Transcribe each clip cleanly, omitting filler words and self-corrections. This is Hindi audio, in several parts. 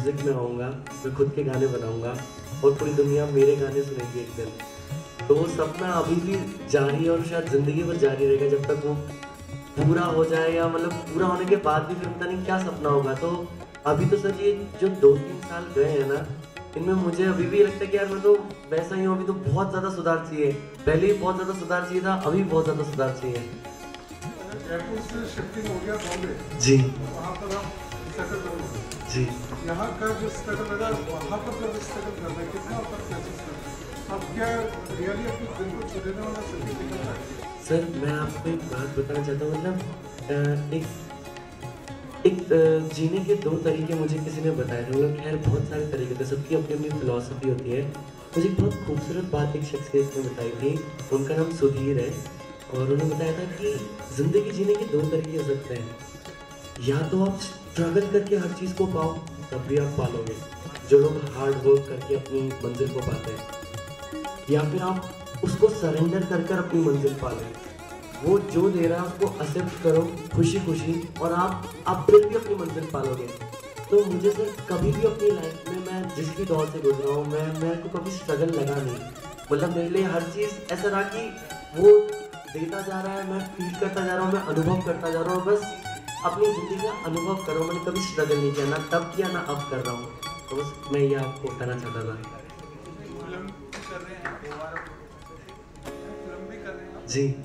म्यूज़िक में आऊँगा, मैं खुद के गाने बनाऊँगा और पूरी दुनिया मेरे गाने सुनेगी एक दिन। तो वो सपना अभी भी जारी है और शायद ज़िंदगी भर जारी रहेगा जब तक वो पूरा हो जाए, या मतलब पूरा होने के बाद भी फिर पता नहीं क्या सपना होगा। तो अभी तो सर ये जो 2-3 साल गए हैं ना, इनमें मुझे अभी भी लगता है कि यार मैं तो वैसा ही हूँ, अभी तो बहुत ज़्यादा सुधार चाहिए। पहले ही बहुत ज़्यादा सुधार चाहिए था, अभी बहुत ज़्यादा सुधार चाहिए। जयपुर से शिफ्टिंग हो गया बॉम्बे, जी। वहाँ पर आप सेटल करोगे। जी। यहाँ का जो स्ट्रगल लगा, वहाँ पर जब स्ट्रगल कर रहे हैं, कितना आप महसूस करते हैं? अब क्या रियली अपने दिल को छू लेने वाला संगीत निकलता है? सर मैं आपको एक बात बताना चाहता हूँ, मतलब एक जीने के 2 तरीके मुझे किसी ने बताए थे। मतलब खैर बहुत सारे तरीके थे, सबकी अपनी-अपनी फ़िलॉसफ़ी होती है। मुझे एक बहुत खूबसूरत बात एक शख्सियत ने बताई थी, उनका नाम सुधीर है और उन्होंने बताया था कि ज़िंदगी जीने के 2 तरीके हो सकते हैं। या तो आप स्ट्रगल करके हर चीज़ को पाओ, तब भी आप पालोगे, जो लोग हार्ड वर्क करके अपनी मंज़िल को पाते हैं। या फिर आप उसको सरेंडर कर कर अपनी मंज़िल पालो। वो जो दे रहा है उसको एक्सेप्ट करो खुशी-खुशी और आप फिर भी अपनी मंज़िल पालोगे। तो मुझे सर कभी भी अपनी लाइफ़ में, मैं जिस भी दौर से गुज़रा हूँ, मेरे को कभी स्ट्रगल लगा नहीं। मतलब मेरे लिए हर चीज़ ऐसा रहा कि वो देता जा रहा है, मैं फ़ील करता जा रहा हूँ, मैं अनुभव करता जा रहा हूँ, बस अपनी ज़िंदगी का अनुभव कर रहा हूँ। मैंने कभी स्ट्रगल नहीं किया, ना तब किया ना अब कर रहा हूँ। तो बस मैं ये आपको कहना चाहता था। फिल्म भी कर रहे हैं, फिल्म भी कर रहे हैं आप? जी।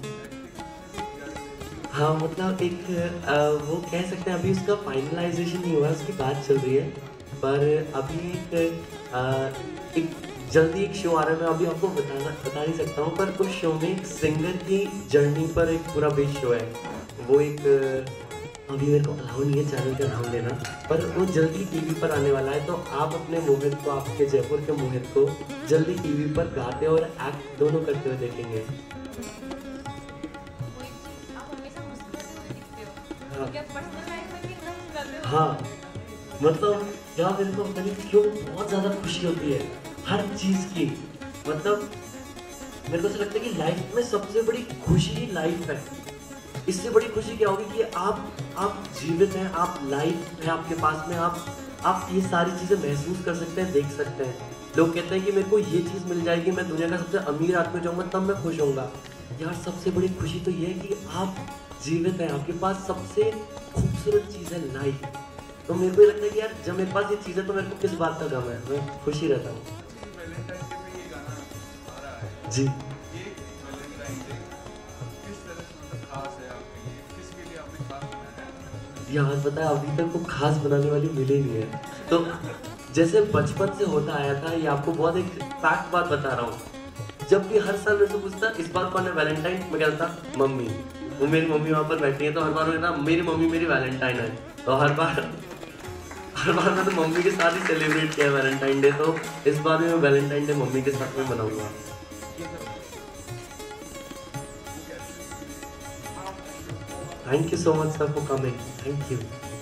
हाँ, मतलब एक वो कह सकते हैं, अभी उसका फाइनलाइज़ेशन नहीं हुआ है, उसकी बात चल रही है। पर अभी एक जल्दी एक शो आ रहा है, मैं अभी आपको बता नहीं सकता हूँ, पर उस शो में एक सिंगर की जर्नी पर एक पूरा बेस्ड शो है। वो एक अभी मेरे को अलाउ नहीं है चैनल का नाम लेना, पर वो जल्दी टीवी पर आने वाला है। तो आप अपने मोहित को, आपके जयपुर के मोहित को जल्दी टीवी पर गाते और एक्ट दोनों करते हुए देखेंगे। हाँ, मतलब यार मेरे को पता नहीं क्यों बहुत ज़्यादा खुशी होती है हर चीज़ की। मतलब मेरे को ऐसा लगता है कि लाइफ में सबसे बड़ी खुशी ही लाइफ है। इससे बड़ी खुशी क्या होगी कि आप जीवित हैं, आप लाइफ है आपके पास में, आप ये सारी चीज़ें महसूस कर सकते हैं, देख सकते हैं। लोग कहते हैं कि मेरे को ये चीज़ मिल जाएगी, मैं दुनिया का सबसे अमीर आदमी हो जाऊँगा, तब मैं खुश होऊँगा। यार सबसे बड़ी खुशी तो ये है कि आप जीवित हैं, आपके पास सबसे खूबसूरत चीज़ है लाइफ। तो मेरे को ये लगता है कि यार जब मेरे पास ये चीज़ है तो मेरे को किस बात का गम है, मैं खुश ही रहता हूँ। वैलेंटाइन डे पे ये गाना आ रहा है। जी। ये वैलेंटाइन डे किस तरह से मतलब खास है आपके लिए? किसके लिए आपने खास बनाया है? यार पता है अभी तक को खास बनाने वाली मिली नहीं है। तो जैसे बचपन से होता आया था, ये आपको बहुत एक फैक्ट बात बता रहा हूँ। जब भी हर साल मेरे से पूछता इस बार कौन है वैलेंटाइन, मैं कहता मम्मी। वो मेरी मम्मी वहाँ पर बैठी है, तो हर बार वो कहता मेरी मम्मी मेरी वैलेंटाइन है। तो हर बार मैं तो मम्मी के साथ ही सेलिब्रेट किया वैलेंटाइन डे। तो इस बार भी मैं वैलेंटाइन डे मम्मी के साथ में मनाऊंगा। Thank you so much sir for coming. Thank you.